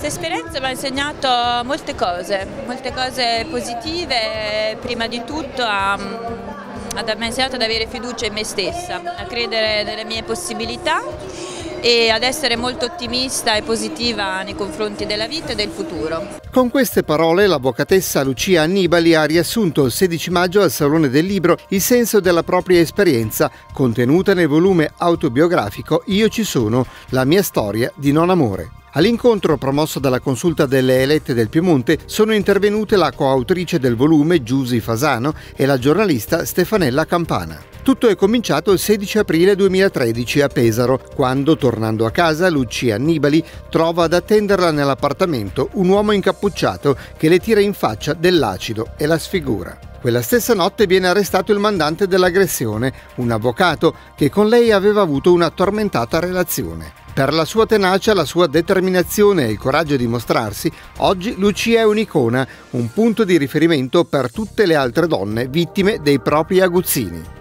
Questa esperienza mi ha insegnato molte cose positive, prima di tutto mi ha insegnato ad avere fiducia in me stessa, a credere nelle mie possibilità e ad essere molto ottimista e positiva nei confronti della vita e del futuro. Con queste parole l'avvocatessa Lucia Annibali ha riassunto il 16 maggio al Salone del Libro il senso della propria esperienza contenuta nel volume autobiografico Io ci sono, la mia storia di non amore. All'incontro promosso dalla Consulta delle Elette del Piemonte sono intervenute la coautrice del volume Giusy Fasano e la giornalista Stefanella Campana. Tutto è cominciato il 16 aprile 2013 a Pesaro, quando, tornando a casa, Lucia Annibali trova ad attenderla nell'appartamento un uomo incappucciato che le tira in faccia dell'acido e la sfigura. Quella stessa notte viene arrestato il mandante dell'aggressione, un avvocato che con lei aveva avuto una tormentata relazione. Per la sua tenacia, la sua determinazione e il coraggio di mostrarsi, oggi Lucia è un'icona, un punto di riferimento per tutte le altre donne vittime dei propri aguzzini.